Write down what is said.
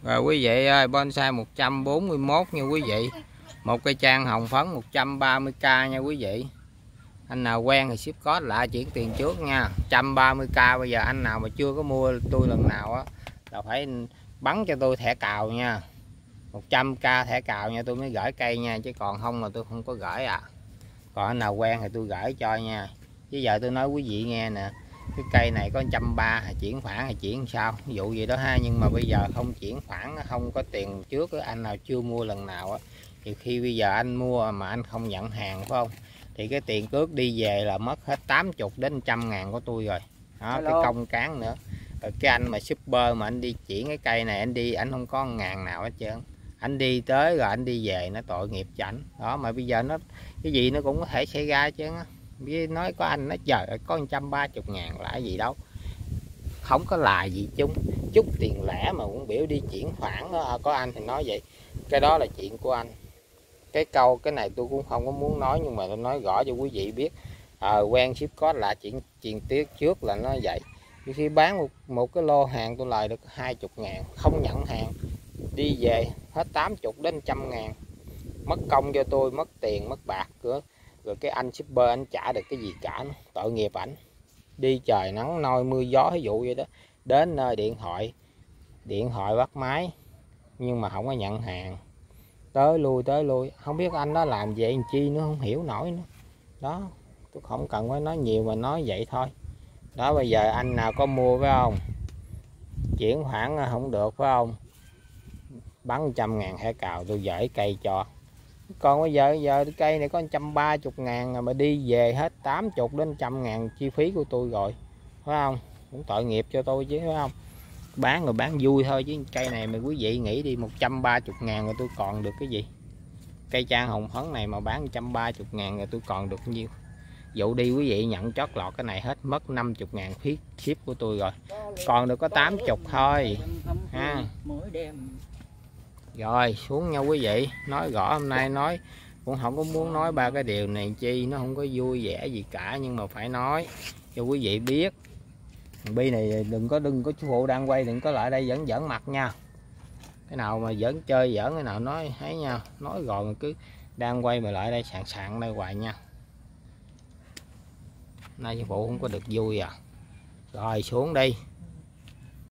Rồi quý vị ơi, bonsai 141 nha quý vị. Một cây trang hồng phấn 130k nha quý vị. Anh nào quen thì ship code lại chuyển tiền trước nha. 130k. Bây giờ anh nào mà chưa có mua tôi lần nào á là phải bắn cho tôi thẻ cào nha. 100k thẻ cào nha, tôi mới gửi cây nha, chứ còn không mà tôi không có gửi à. Còn anh nào quen thì tôi gửi cho nha. Chứ giờ tôi nói quý vị nghe nè, cái cây này có 130 chuyển khoản hay chuyển sao ví dụ gì đó ha, nhưng mà bây giờ không chuyển khoản, không có tiền trước á, anh nào chưa mua lần nào á thì khi bây giờ anh mua mà anh không nhận hàng phải không, thì cái tiền cước đi về là mất hết 80 đến 100 ngàn của tôi rồi đó. Hello. Cái công cán nữa rồi, cái anh mà shipper mà anh đi chuyển cái cây này, anh đi anh không có ngàn nào hết trơn, anh đi tới rồi anh đi về, nó tội nghiệp cho ảnh đó. Mà bây giờ nó cái gì nó cũng có thể xảy ra chứ á. Với nói có anh nói trời ơi, có 130 ngàn là gì đâu, không có là gì chung, chút tiền lẻ mà cũng biểu đi chuyển khoản đó. Có anh thì nói vậy, cái đó là chuyện của anh. Cái câu cái này tôi cũng không có muốn nói, nhưng mà tôi nói rõ cho quý vị biết. Quen ship code là chuyện tiết trước là nó vậy. Khi bán một cái lô hàng tôi lời được 20 ngàn, không nhận hàng đi về hết 80 đến 100 ngàn, mất công cho tôi, mất tiền mất bạc nữa. Rồi cái anh shipper anh trả được cái gì cả nữa. Tội nghiệp ảnh, đi trời nắng nôi mưa gió ví dụ vậy đó, đến nơi điện thoại bắt máy nhưng mà không có nhận hàng, tới lui không biết anh đó làm vậy làm chi nữa, không hiểu nổi nữa đó. Tôi không cần phải nói nhiều mà nói vậy thôi đó. Bây giờ anh nào có mua phải không, chuyển khoản không được phải không, bắn 100 ngàn thẻ cào tôi gửi cây cho. Còn bây giờ cây này có 130 ngàn mà đi về hết 80 đến 100 ngàn chi phí của tôi rồi phải không, cũng tội nghiệp cho tôi chứ phải không. Bán rồi bán vui thôi chứ cây này mà quý vị nghĩ đi, 130 ngàn rồi tôi còn được cái gì. Cây trang hồng phấn này mà bán 130 ngàn rồi tôi còn được nhiêu. Dụ đi quý vị nhận chót lọt cái này hết mất 50 ngàn phí ship của tôi rồi, còn được có 80 thôi ha. Rồi xuống nha quý vị, nói rõ hôm nay nói cũng không có muốn nói ba cái điều này chi, nó không có vui vẻ gì cả, nhưng mà phải nói cho quý vị biết. Bi này đừng có chú phụ đang quay đừng có lại đây giỡn mặt nha. Cái nào mà giỡn chơi giỡn cái nào nói thấy nha, nói rồi mà cứ đang quay mà lại đây sạn đây hoài nha. Nay chú phụ không có được vui à. Rồi xuống đi.